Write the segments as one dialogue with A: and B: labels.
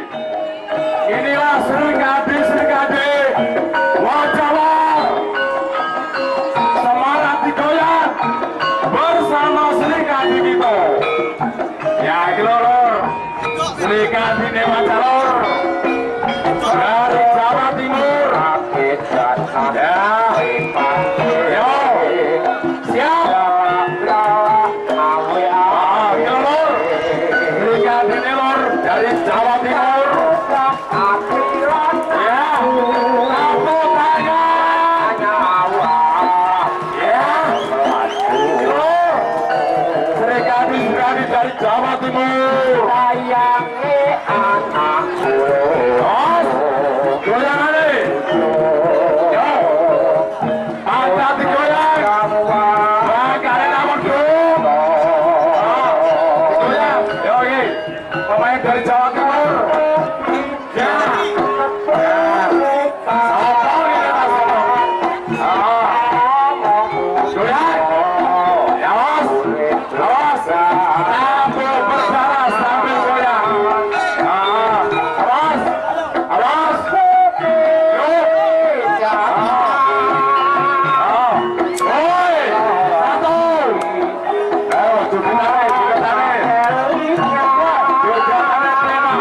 A: Inilah Srikandi-Srikandi Wajak Lor. Semangat digoyang bersama Srikandi kita. Ya, iki loro. Srikandi Wajak Lor dari Jawa Timur. Ya, yo, siap. Srikandi Lor dari Jawa Timur. Ya, tepuk tangan. Ya, Srikandi-Srikandi dari Jawa Timur. Sayangi anakku. Terus, goyangan nih. Yo, angkat digoyang. Bagaimana namun dong. Goyang. Yo, oke. Pemain dari Jawa Timur. Ya. Sopong ini Mas Sopong. Goyang. Ya, awas. Awas. Sambil berjalan sambil goyang. Awas. Awas. Woi, satu. Ayo, juga tarik, juga tarik. Juga tarik, tembak.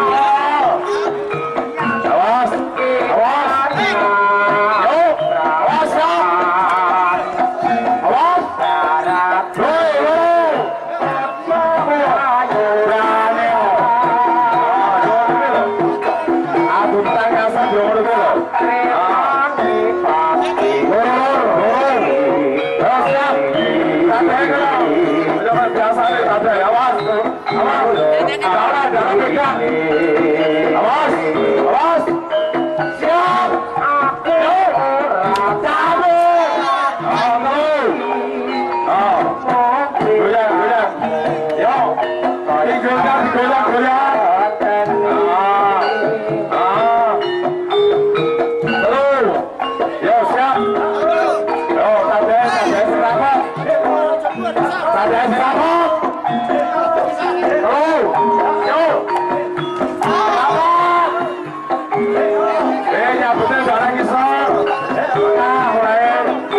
A: Awas, awas. Yuk, awas, yuk. Awas. Woi, woi. Berani. Aduh, tangga sambil ngomong. Awas, awas, siap, yuk, cabut, goyang, goyang, yuk, digoyang, digoyang, goyang, terus, yuk, siap, yuk, tadai serapat, tadai serapat, terus, yuk. Nyabutnya barang kisah. Nah, mulai.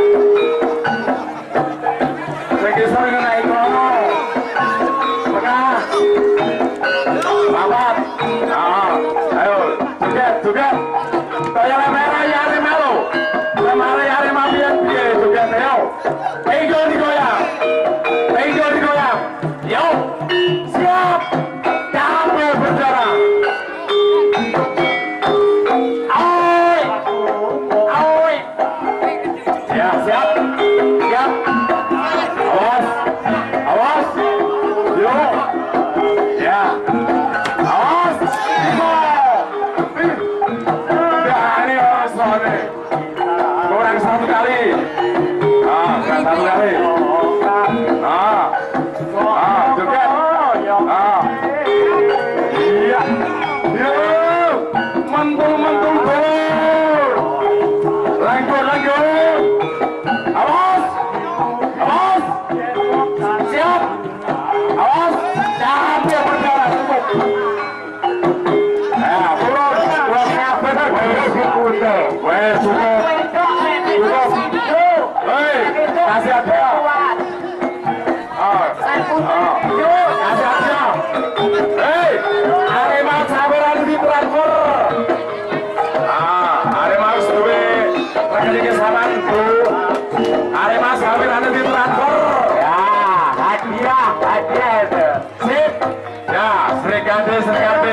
A: Kisah ini naik kono. Tengah. Lapat. Nah, ayo. Joget, joget. Kaya lemera yari melu. Lemera yari mabian piye joget ayo. Tinggal digoyang. Tinggal digoyang. Yo. Siap. Capek berjalan. Ya, siap, siap, awas, awas, yuk, ya, awas, ya ini awas nih, kurang satu kali, kurang satu kali, joget, iya, yuk, mentul-mentul bor, lanjut, lanjut. Awas, awas, siap, awas, sambil berjalan cukup. Nah, turun, turun, weh, cukup, hei, kasih hadiah, kasih hadiah, hei, Arema sabaran di transfer, Arema sudah terkali kesabaran tuh. Arema sambil ada di transfer. Ya, hadiah, hadiah itu. Sip. Ya, Srikandi-Srikandi.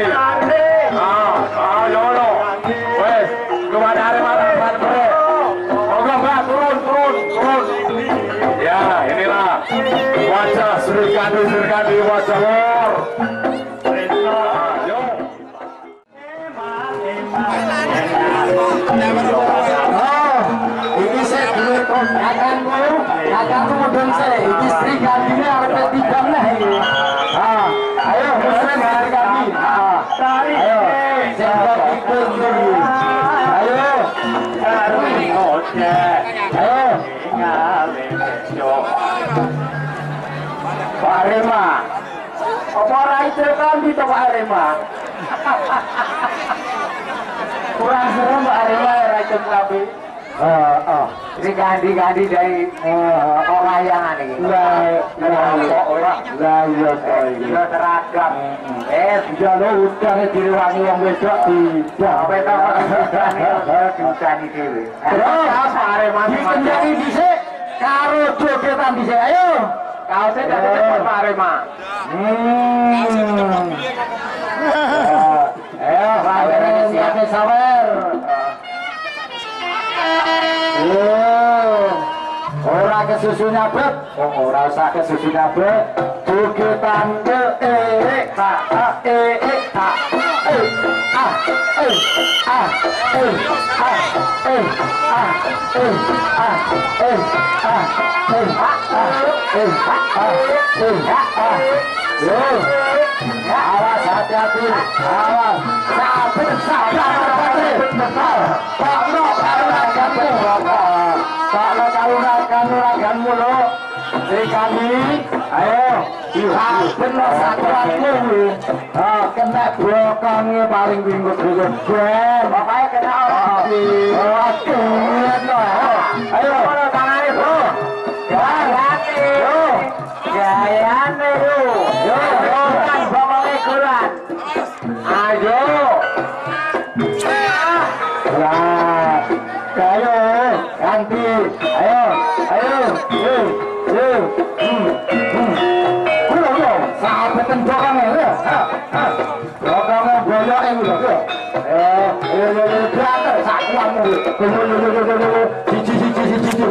A: Yolo. Wes, kepada Arema transfer. Moga Mbak turun, turun, turun. Ya, inilah wajah Srikandi-Srikandi Wajak Lor. Ini saya dulu kakakku mudun saya, ini Srikandi-nya ada Tiban lah ini. Ayo, muslim Srikandi. Ayo, sempat ikut dulu. Ayo, ayo. Pak Arema, apa orang itu kan di Pak Arema? adem tapi.
B: Srikandi dari layangan ini.
A: Lah ora. Lah iya
B: Iya seragam.
A: Jalo udan direwangi wong wedok tidak.
B: Apa itu? Dusani dhewe.
A: Terus Arema dikendali dhisik karo jogetan dhisik. Ayo.
B: Kaosnya dari depan Arema.
A: Ayo, sawer sawer. Ora kesusunya bet, ora usah kesusunya bet. Jogetan awas hati-hati, awas karunagamu lo Srikandi, ayo lihat bener satuanmu kena blokangnya paling bingung ben pokoknya kena orang ayo tangannya bro gayane yo kan bokongnya kuran ayo ayo ganti ayo sahabat bokongnya bokongnya boyok ini loh teater sakuanmu siji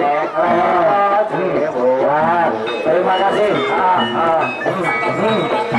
A: terima kasih.